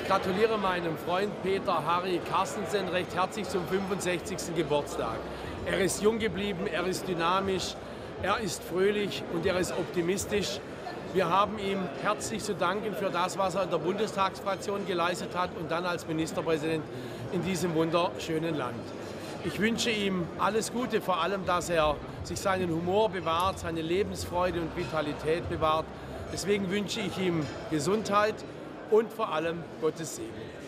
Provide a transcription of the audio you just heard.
gratuliere meinem Freund Peter Harry Carstensen recht herzlich zum 65. Geburtstag. Er ist jung geblieben, er ist dynamisch, er ist fröhlich und er ist optimistisch. Wir haben ihm herzlich zu danken für das, was er in der Bundestagsfraktion geleistet hat und dann als Ministerpräsident in diesem wunderschönen Land. Ich wünsche ihm alles Gute, vor allem, dass er sich seinen Humor bewahrt, seine Lebensfreude und Vitalität bewahrt. Deswegen wünsche ich ihm Gesundheit und vor allem Gottes Segen.